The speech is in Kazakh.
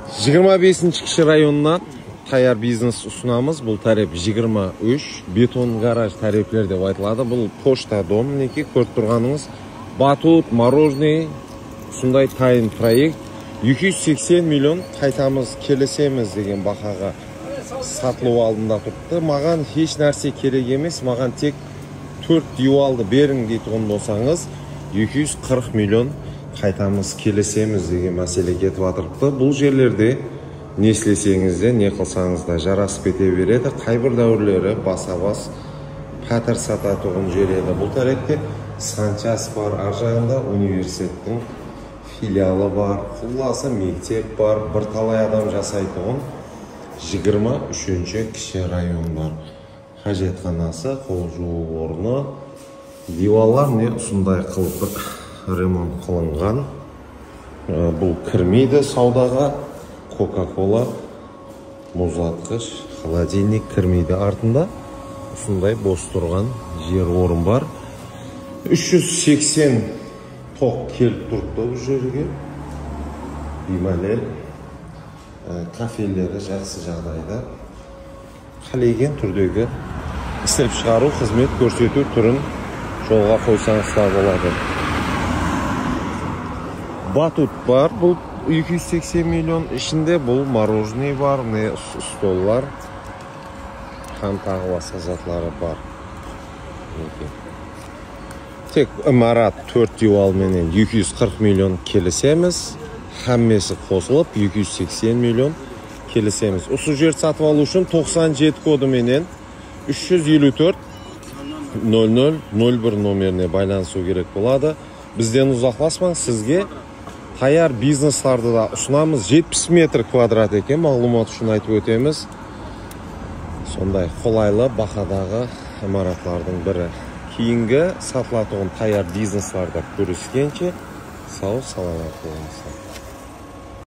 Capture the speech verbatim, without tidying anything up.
жиырма бесінші кіші районынан таяр бизнес ұсынамыз. Бұл тариф жиырма үш, бетон гараж тарифлер деп айтылады. Бұл почта дом, мінекей көріп тұрғаныңыз. Батут, мороженый, сондай тайын проект. екі жүз сексен миллион қайтамыз, келесеміз деген бақаға сатылу алдында тұрды. Маған еш нәрсе керек емес, маған тек төрт дюалды берің дейтін болсаңыз, екі жүз қырық миллион қайтамыз, келесеміз деген мәселе кетіп жатырды. Бұл жерлерде не істесеңіз де, не қылсаңыз да жарасып кете береді. Қайбір дәуірлері баса-бас пәтер сататын жер еді. Бұл тарихте Санчас бар, ар жағында университеттің филиалы бар, құласы мектеп бар, бір талай адам жасайтын жиырма үшінші кіші район бар. Қажетханасы, қол жуу орны, дивалар не ұсындай қылып ремонт қылынған. Бұл кірмейді саудаға. Кока-кола, мұзатқыш, холодильник кірмейді. Артында ұсындай бос тұрған жер орын бар. үш жүз сексен тоқ келіп тұрды бұл жерге. Бималел кафелері жақсы жағдайда. Қалеген түрдегі істеп шығару, қызмет көрсету түрін жолға қойсаңыз да болады. Батут бар, бұл екі жүз сексен миллион ішінде. Бұл мороженый бар, не столлар, хан тағы басқа затлары бар. Тек имарат төрт дюалменен екі жүз қырық миллион келесеміз. Хаммесі қосылып екі жүз сексен миллион келесеміз. Осы жер сатып алу үшін тоқсан жеті коды менен үш жүз елу төрт нөл нөл нөл бір номеріне байланысу керек болады. Бізден ұзақласпаң, сізге таяр бизнестарды да ұсынамыз. жетпіс метр квадрат екен, мағлұмат үшін айтып өтеміз. Сондай қолайлы бақадағы имаратлардың бірі. Кейінгі сатылатын таяр бизнесларда көріскенше сау саламат болыңыздар.